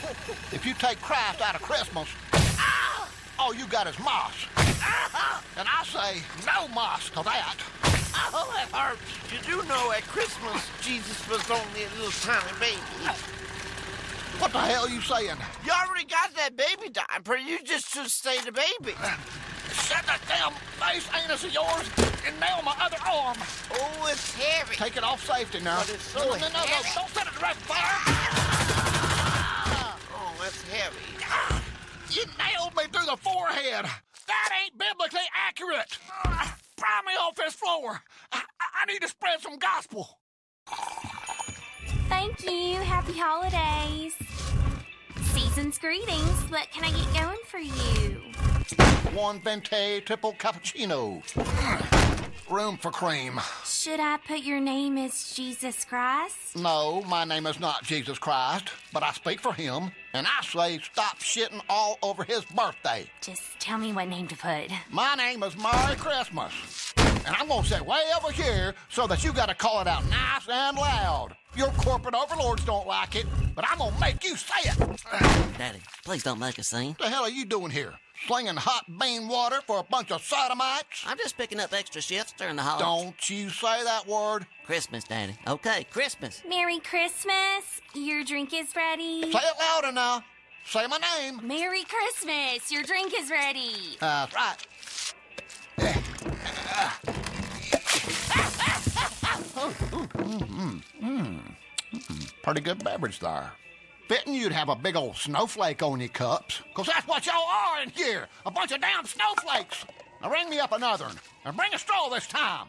If you take Christ out of Christmas, all you got is moss. And I say no moss to that. Oh, that hurts. You do know at Christmas, Jesus was only a little tiny baby. What the hell are you saying? You already got that baby diaper. You just should stay the baby. Shut that damn face anus of yours and nail my other arm. Oh, it's heavy. Take it off safety now. But it's so no, heavy. don't set it direct fire. Oh, that's heavy. You nailed me through the forehead. That ain't biblically accurate. Pry me off this floor. I need to spread some gospel. Thank you. Happy holidays. Season's greetings. What can I get going for you? One venti triple cappuccino. Room for cream. Should I put your name as Jesus Christ? No, my name is not Jesus Christ, but I speak for him, and I say stop shitting all over his birthday. Just tell me what name to put. My name is Merry Christmas, and I'm gonna sit way over here so that you gotta call it out nice and loud. Your corporate overlords don't like it, but I'm gonna make you say it. Daddy, please don't make a scene. What the hell are you doing here? Slinging hot bean water for a bunch of sodomites? I'm just picking up extra shifts during the holidays. Don't you say that word. Christmas, Daddy. Okay, Christmas. Merry Christmas. Your drink is ready. Say it louder now. Say my name. Merry Christmas. Your drink is ready. That's right. Pretty good beverage there. Fitting you'd have a big old snowflake on your cups, 'cause that's what y'all are in here, a bunch of damn snowflakes. Now ring me up another one, and bring a straw this time.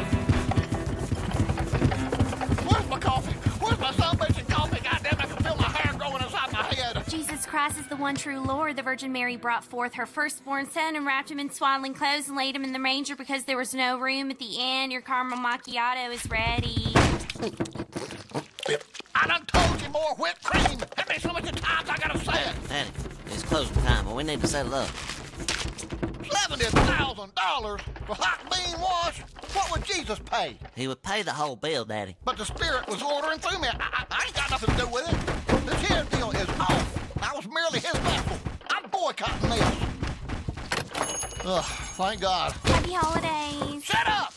Where's my coffee? Where's my son-bitching coffee? Goddamn, I can feel my hair growing inside my head. Jesus Christ is the one true Lord. The Virgin Mary brought forth her firstborn son and wrapped him in swaddling clothes and laid him in the manger because there was no room at the inn. Your caramel macchiato is ready. I done told you more whipped cream. How many so many times I gotta say it? Daddy, it's closing time, but we need to settle up. $70,000 for hot bean wash? What would Jesus pay? He would pay the whole bill, Daddy. But the Spirit was ordering through me. I ain't got nothing to do with it. This here deal is off. I was merely his vessel. I'm boycotting this. Ugh, thank God. Happy holidays. Shut up!